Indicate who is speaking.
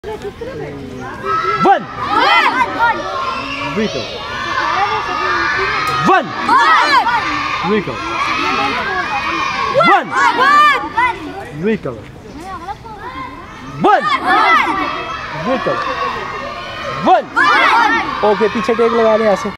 Speaker 1: One. Recover. One. Recover. One. Recover. One. Recover. One. Okay, पीछे टेक लगा ले यहाँ से।